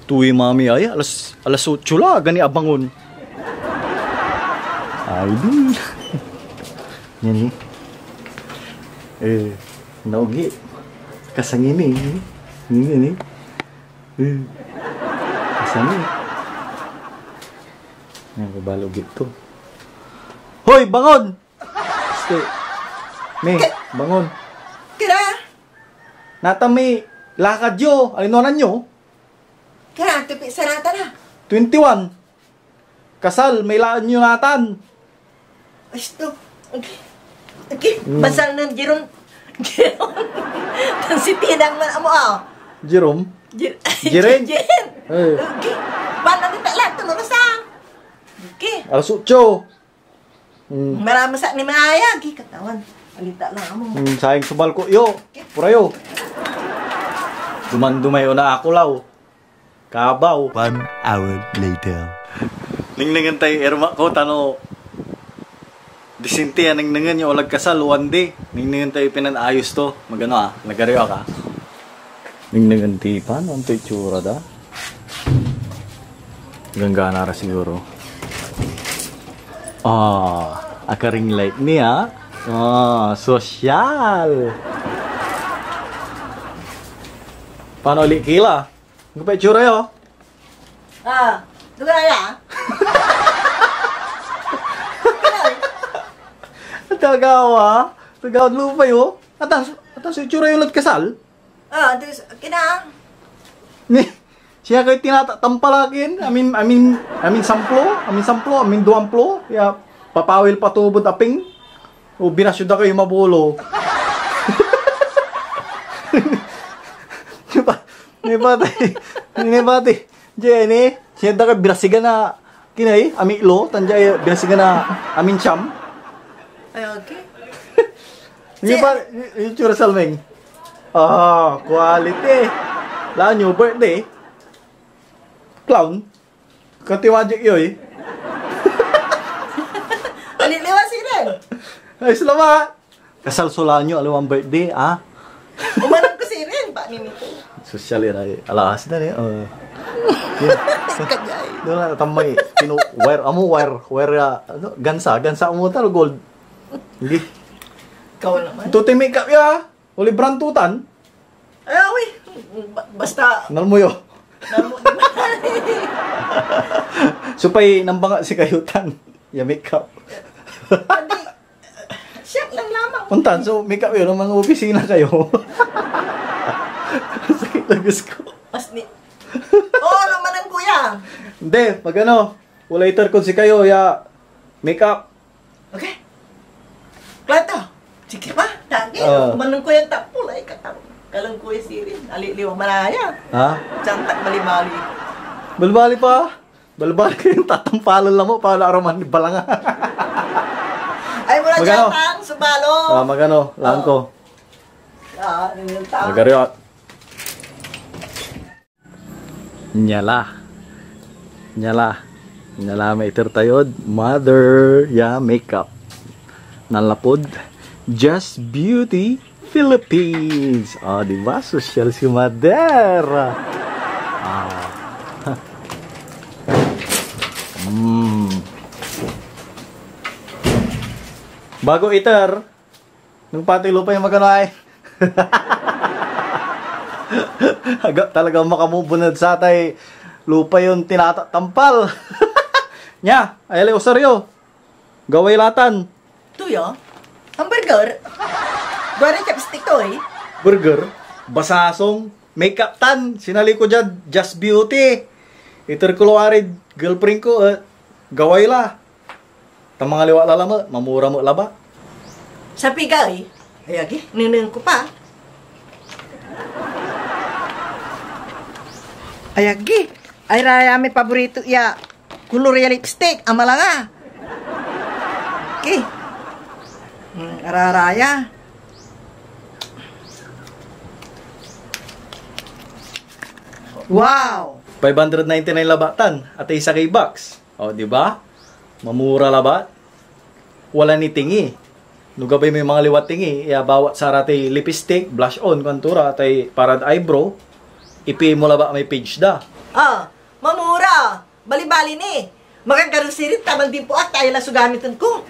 Tuwi mami ay alas 8 la gani abangon. Ay di. Yan naugi. Kasangini. Ini. Kasangini. Yan kabalo gitu. Hoy, bangon. Stay. Me, bangon. Kira. Natami lakad yo, alinonan nyo. Kira, tupi sarata na. 21. Kasal, may laan nyo natan. Asto. Okay. Basal ng Jerome. Tan si Tinang man amo Jerome? Jiren. Okay. Paano kita lang tulog sa? Okay. Alas 8. Marami sa ni Maya, gi katawan. Alita lang amo. Sayang subal ko yo. Purayo. Duman-dumayo na ako law. Kabaw. 1 hour later. Ningningan tayo erma ko tano. Disinti ningningan yung olag kasal one day. Ningningan tayo pinanayos to. Magano nagariwa ka. Ningningan ti paano ang itsura da? Ganggana ra siguro. Akaring light niya. Sosyal. Paano ulit kila? Ang pa itsura yo? Duga ya. Tagaw lupa yo. Atas itsura yung lat kasal? Terus kina. Ni, siya kayo tinatampalakin. Amin samplo, duamplo. Ya, papawil patubod aping. O binasyuda kayo mabulo. Ni bati. Jenny, siya da ka birasiga na kinay, amilo, tanjay birasiga na amin cham. Ay, okay. Ni ba yung tsura salmeng? Quality. La nyo birthday. Clown. Katiwajik yoy. Aliliwa si Ren. Ay, salamat. Kasal sula nyo, alam ang birthday, Umanang ko si Ren, pa nini ko. Social yun ay. Alas na rin, Kajay. Doon na, tamay. Wire, gansa mo talo, gold. Hindi. Ikaw naman. Ito tayo makeup ya. Uli brantutan. Ay, uy. Basta. Nalmuyo. Namo Supay nambanga si kayutan. Ya makeup. Hindi. Siyak lang lamang. Puntan, so makeup yun. Mga opisina kayo. Sakit na gusto ko. Mas ni. Naman ang kuya. Hindi, pag later ko si kayo, ya makeup. Okay. Klato. Sige pa. Tagi. Umanang kuya tapulay katang. Kalang kuya si Ren. Aliliwa manaya. Cantak bali-bali. Balbali pa. Balbali kayong tatampalan lang mo para araman ni balanga. Ay, mula jatang, subalo. Magano, lang ko. Nilintang. Magariwa. Nyala may tayod. Mother, makeup. Nalapod. Just Beauty Philippines. Diba? Social si Mother. Bago iter, nung pati lupa yung magano ay. Talagang makamubunod sa tay lupa yung tinatatampal. Nya, ayali usaryo. Gaway latan. Tuyo? Hamburger? Gawin chopstick to Burger, basasong, makeup tan, sinali ko dyan, Just Beauty. Iter ko luwarid, girlfriend ko, gaway la. Mga liwa lalama, mamura mo laba. Sa pigay? Ayagi, ninang ko pa. Ayagi, ay raya may paborito ya. Kulor ya lipstick, amala nga. Okay. Araraya. Wow! 599 labatan at isa kay box. Di ba? Mamura labat. Wala ni tingi. Nugabay mo yung mga liwat tingi, bawat sarati lipstick, blush on, kontura, tay parad eyebrow, ipi mo laba may page da. Mamura. Bali-bali ni. Magagaroon sirit, tamang din po at tayo lang sugamitan ko.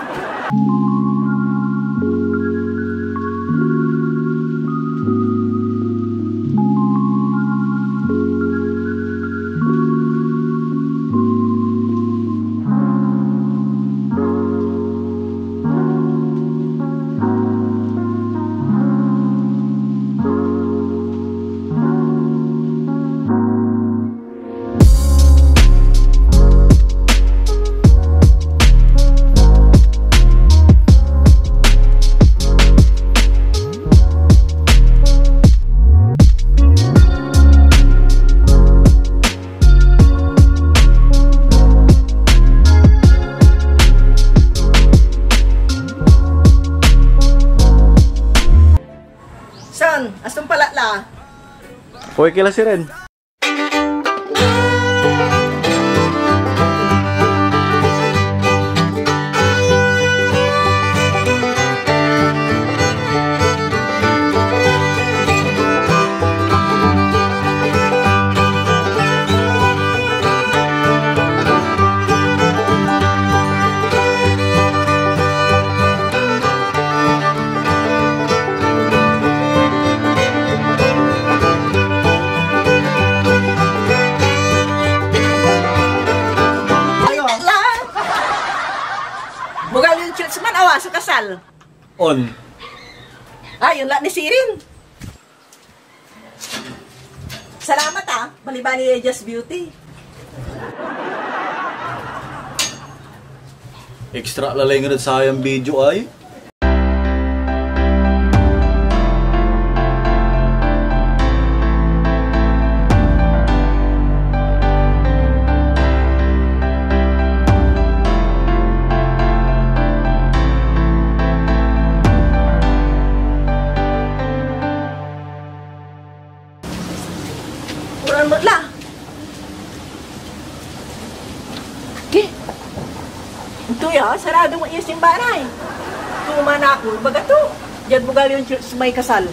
Asong pala la? Hoy kila si Ren. Sa kasal. On. Yun lang ni Sirin. Salamat bali-bali Just Beauty. Extra lalay nga sa sayang video ay. Lah. Ito sarado mo yung simbaray. Tuman ako, baga to. Diyan bugal yung may kasal.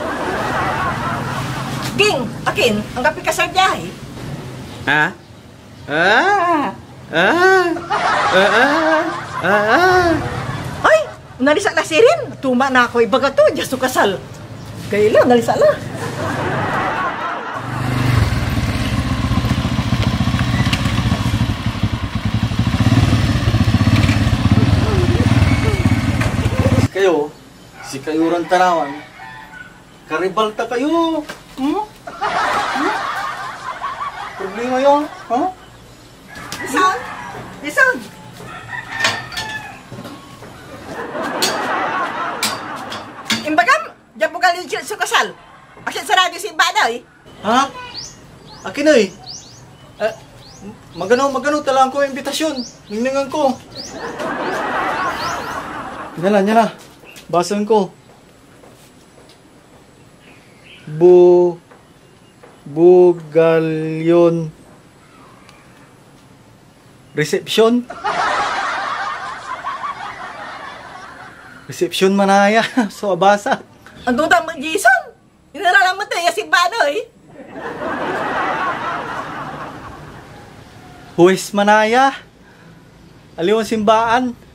Ging, akin, ang kapi kasal diyahe. Ay, nalisa la sirin. Tuman ako, baga to, diyan su kasal. Kaya lang, nalisa la. Kayo, si Kayuran Tanawan, karibalta kayo. Problema yun, Listen. Imbagam, diyan bugal yung sa kasal. Akin sa radyo si Baday. Akin ay. Magano talang ko imbitasyon. Ningningan ko. Yan na. Basan ko. Bugalyon. Reception. Reception manaya. So abasa. Ang dudang mo, Jason. Inaralan mo tayo si Badoy. Huwes manaya. Aliwan simbaan.